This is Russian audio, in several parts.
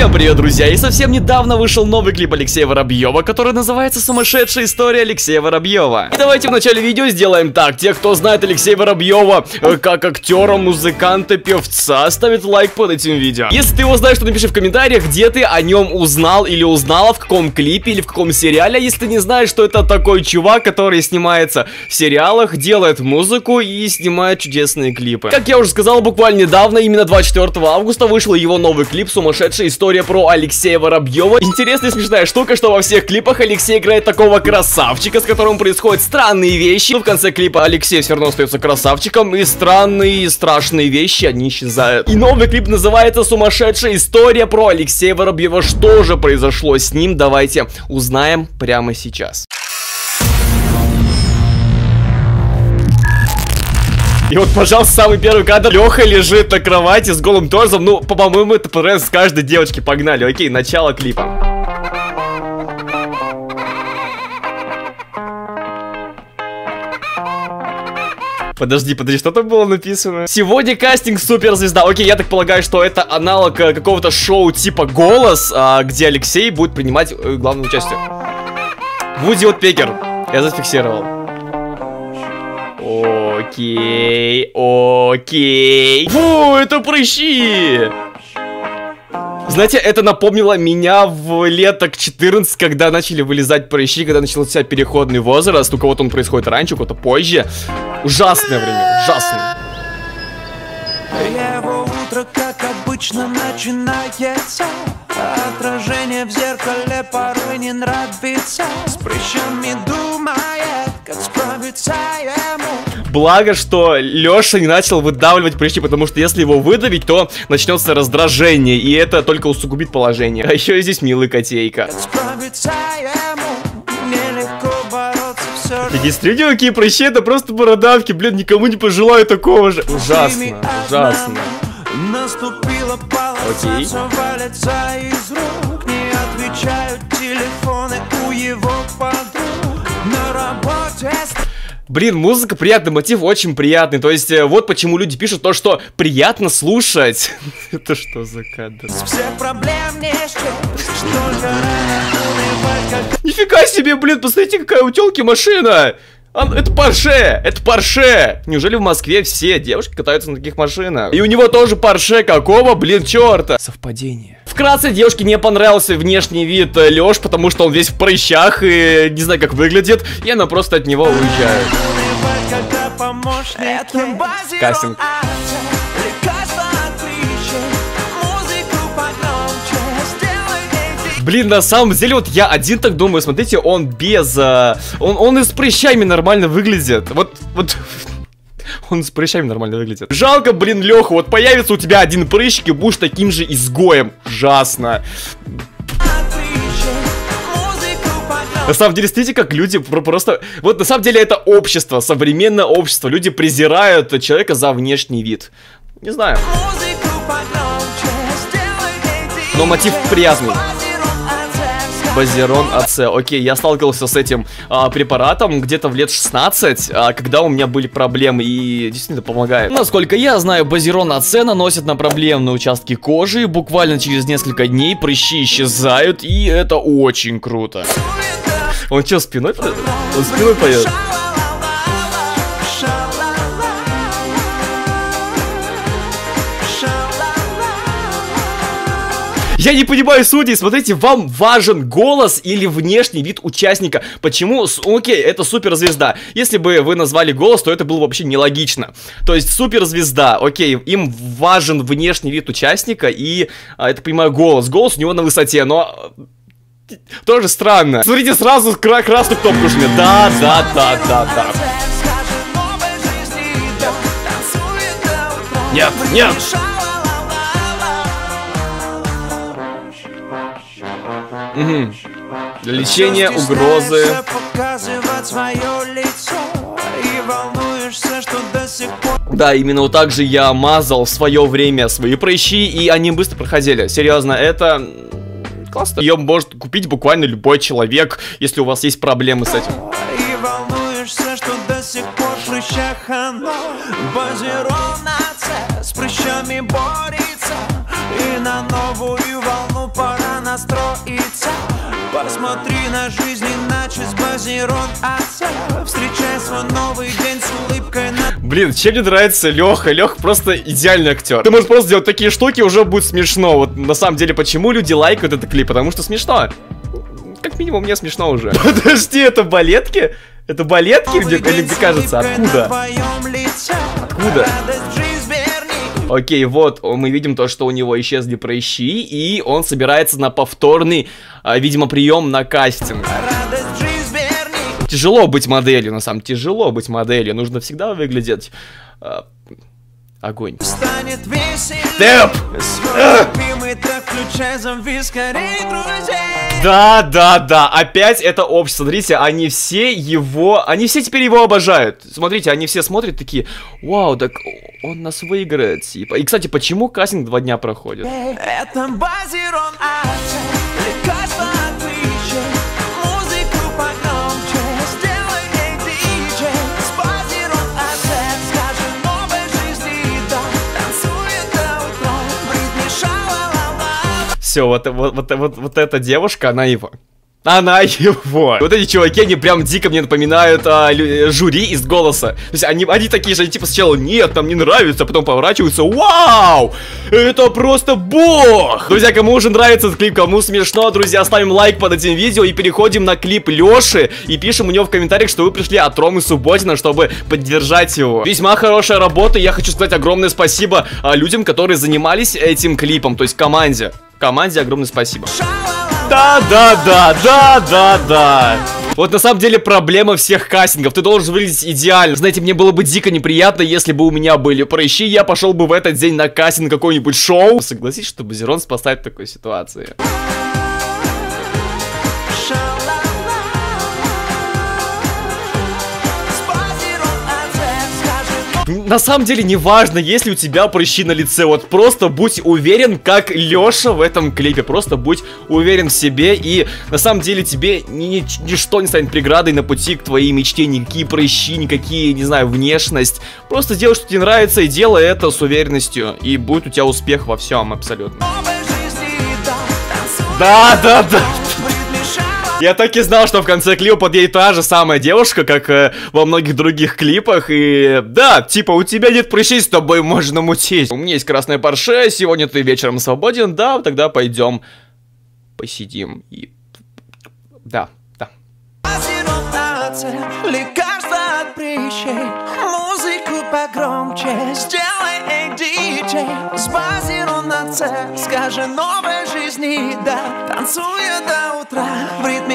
Всем привет, друзья! И совсем недавно вышел новый клип Алексея Воробьева, который называется «Сумасшедшая история Алексея Воробьева». И давайте в начале видео сделаем так. Те, кто знает Алексея Воробьева как актера, музыканта, певца, ставит лайк под этим видео. Если ты его знаешь, то напиши в комментариях, где ты о нем узнал или узнала, в каком клипе или в каком сериале. А если ты не знаешь, что это такой чувак, который снимается в сериалах, делает музыку и снимает чудесные клипы. Как я уже сказал, буквально недавно, именно 24 августа, вышел его новый клип «Сумасшедшая история» про Алексея Воробьева. Интересная и смешная штука, что во всех клипах Алексей играет такого красавчика, с которым происходят странные вещи. Но в конце клипа Алексей все равно остается красавчиком, и странные и страшные вещи, они исчезают. И новый клип называется «Сумасшедшая история» про Алексея Воробьева. Что же произошло с ним? Давайте узнаем прямо сейчас. И вот, пожалуйста, самый первый кадр. Леха лежит на кровати с голым торсом. Ну, по-моему, это понравилось каждой девочке. Погнали. Окей, начало клипа. Подожди, что там было написано? Сегодня кастинг суперзвезда. Окей, я так полагаю, что это аналог какого-то шоу типа «Голос», где Алексей будет принимать главное участие. Вуди Утпекер. Я зафиксировал. Окей. Фу, это прыщи! Знаете, это напомнило меня в леток 14, когда начали вылезать прыщи, когда начался переходный возраст. У кого-то он происходит раньше, у кого-то позже. Ужасное время, ужасное. Его утро, как обычно, начинается. Отражение в зеркале порой не нравится. С прыщами думает, как справиться ему. Благо, что Леша не начал выдавливать прыщи, потому что если его выдавить, то начнется раздражение, и это только усугубит положение. А еще и здесь милый котейка. Регистрирую, какие прыщи, это просто бородавки, блин, никому не пожелаю такого же. Ужасно, ужасно. Наступила полоса, валится из рук. Не отвечают телефоны у его подруг. На работе. Блин, музыка приятный, мотив очень приятный. То есть, вот почему люди пишут то, что приятно слушать. Это что за кадр? Нифига себе, блин, посмотрите, какая у тёлки машина. Это Порше, это Порше. Неужели в Москве все девушки катаются на таких машинах? И у него тоже Порше, какого, блин, черта? Совпадение. Вкратце, девушке не понравился внешний вид Лёш, потому что он весь в прыщах и не знаю, как выглядит. И она просто от него уезжает. Кастинг. Блин, на самом деле, вот я один так думаю, смотрите, он без... Он и с прыщами нормально выглядит. Вот... Он с прыщами нормально выглядит. Жалко, блин, Леха, вот появится у тебя один прыщик и будешь таким же изгоем. Ужасно. На самом деле, смотрите, как люди просто... Вот на самом деле это общество, современное общество. Люди презирают человека за внешний вид. Не знаю. Но мотив приятный. Базирон АЦ. Окей, я сталкивался с этим препаратом где-то в лет 16, когда у меня были проблемы, и действительно помогает. Насколько я знаю, Базирон АЦ наносят на проблемные участки кожи, и буквально через несколько дней прыщи исчезают, и это очень круто. Он что, спиной поет? Он спиной поет. Я не понимаю судей, смотрите, вам важен голос или внешний вид участника. Почему? Окей, это суперзвезда. Если бы вы назвали голос, то это было вообще нелогично. То есть суперзвезда, окей, им важен внешний вид участника и, я так понимаю, голос. Голос у него на высоте, но... Тоже странно. Смотрите, сразу красную кнопку жмет. Да. Нет. Угу. Лечение, угрозы. Да, именно вот так же я мазал в свое время свои прыщи, и они быстро проходили. Серьезно, это классно. Ее может купить буквально любой человек, если у вас есть проблемы с этим. С прыщами борется и на новую волну настроиться. Посмотри на жизнь иначе с базирон отца. Встречай свой новый день с улыбкой на... Блин, чем мне нравится Леха? Леха просто идеальный актер. Ты можешь просто делать такие штуки, уже будет смешно. Вот на самом деле, почему люди лайкают этот клип? Потому что смешно. Как минимум, мне смешно уже. Подожди, это балетки? Это балетки, или мне кажется? Откуда? Откуда? Окей, вот мы видим то, что у него исчезли прыщи, и он собирается на повторный, видимо, прием на кастинг. Тяжело быть моделью, на самом деле, тяжело быть моделью. Нужно всегда выглядеть... огонь. Тэп! Да, опять это общество. Смотрите, они все теперь его обожают. Смотрите, они все смотрят такие: вау, так он нас выиграет, типа. И, кстати, почему кастинг 2 дня проходит? Это базирон отца, лекарство от прыщей, музыку погромче сделай, эй, диджей. С базирон отца, скажи новой жизни да, танцует до утра, Бритни ша-ла-ла-ла. Все, вот эта девушка, она его. Она его. Вот эти чуваки, они прям дико мне напоминают жюри из «Голоса». То есть они такие же, они типа сначала: нет, нам не нравится, а потом поворачиваются: вау, это просто бог. Друзья, кому уже нравится этот клип, кому смешно, друзья, ставим лайк под этим видео и переходим на клип Лёши и пишем у него в комментариях, что вы пришли от Ромы Субботина, чтобы поддержать его. Весьма хорошая работа, и я хочу сказать огромное спасибо людям, которые занимались этим клипом, то есть команде. Команде огромное спасибо. Да. Вот на самом деле проблема всех кастингов. Ты должен выглядеть идеально. Знаете, мне было бы дико неприятно, если бы у меня были прыщи, я пошел бы в этот день на кастинг какой-нибудь шоу. Согласись, что Базирон спасает в такой ситуации. На самом деле не важно, если у тебя прыщи на лице. Вот просто будь уверен, как Лёша в этом клипе. Просто будь уверен в себе. И на самом деле тебе ничто не станет преградой на пути к твоей мечте. Никакие прыщи, никакие, не знаю, внешность. Просто делай, что тебе нравится, и делай это с уверенностью. И будет у тебя успех во всем абсолютно. Да. Я так и знал, что в конце клипа подъедет та же самая девушка, как во многих других клипах. И да, типа, у тебя нет прыщей, с тобой можно мутить. У меня есть красная Порше, сегодня ты вечером свободен. Да, тогда пойдем посидим. И да. Лекарство от прыщей, музыку погромче сделай, эй, диджей. С базирон на С, скажи новой жизни да, танцуя до утра, в ритме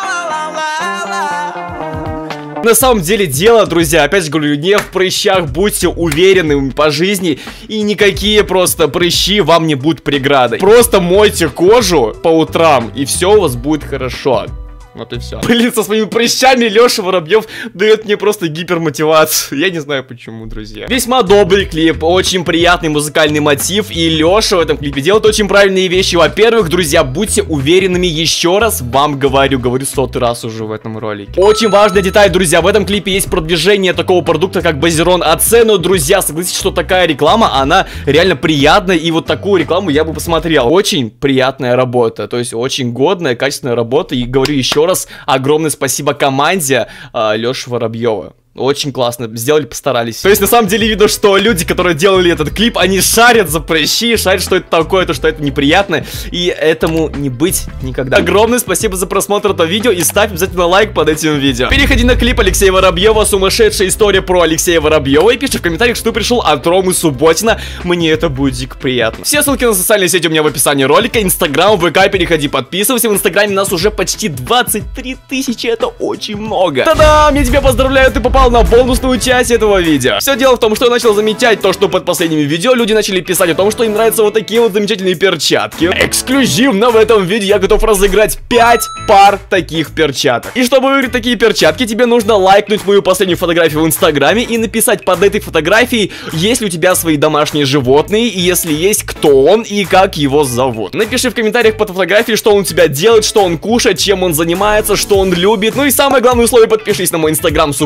ша-ла-ла-ла-ла. На самом деле дело, друзья, опять же говорю, не в прыщах, будьте уверены по жизни, и никакие просто прыщи вам не будут преградой. Просто мойте кожу по утрам, и все у вас будет хорошо. Вот и все. Блин, со своими прыщами Леша Воробьев дает мне просто гипермотивацию. Я не знаю почему, друзья. Весьма добрый клип, очень приятный музыкальный мотив. И Леша в этом клипе делает очень правильные вещи. Во-первых, друзья, будьте уверенными, еще раз вам говорю 100-й раз уже в этом ролике. Очень важная деталь, друзья, в этом клипе есть продвижение такого продукта, как Базирон АЦ. Но, друзья, согласитесь, что такая реклама, она реально приятная. И вот такую рекламу я бы посмотрел. Очень приятная работа, то есть очень годная, качественная работа. И говорю еще раз, огромное спасибо команде Лёши Воробьева. Очень классно, сделали, постарались. То есть, на самом деле, видно, что люди, которые делали этот клип, они шарят за прыщи, шарят, что это такое, то, что это неприятно, и этому не быть никогда. Огромное спасибо за просмотр этого видео, и ставь обязательно лайк под этим видео. Переходи на клип Алексея Воробьева, сумасшедшая история про Алексея Воробьева, и пиши в комментариях, что пришел от Ромы Субботина, мне это будет дико приятно. Все ссылки на социальные сети у меня в описании ролика, Инстаграм, ВК, переходи, подписывайся, в Инстаграме нас уже почти 23 тысячи, это очень много. Та-дам, я тебя поздравляю, ты попал на бонусную часть этого видео. Все дело в том, что я начал замечать то, что под последними видео люди начали писать о том, что им нравятся вот такие вот замечательные перчатки. Эксклюзивно в этом видео я готов разыграть 5 пар таких перчаток. И чтобы выиграть такие перчатки, тебе нужно лайкнуть мою последнюю фотографию в Инстаграме и написать под этой фотографией, есть ли у тебя свои домашние животные, и если есть, кто он и как его зовут. Напиши в комментариях под фотографией, что он у тебя делает, что он кушает, чем он занимается, что он любит. Ну и самое главное условие, подпишись на мой Инстаграм Субботин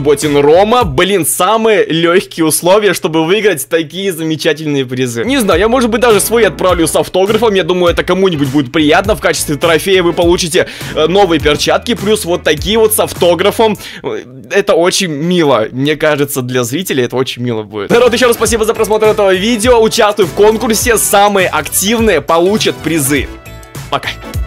Рома, блин, самые легкие условия, чтобы выиграть такие замечательные призы. Не знаю, я, может быть, даже свои отправлю с автографом. Я думаю, это кому-нибудь будет приятно. В качестве трофея вы получите новые перчатки, плюс вот такие вот с автографом. Это очень мило. Мне кажется, для зрителей это очень мило будет. Народ, еще раз спасибо за просмотр этого видео. Участвуй в конкурсе. Самые активные получат призы. Пока.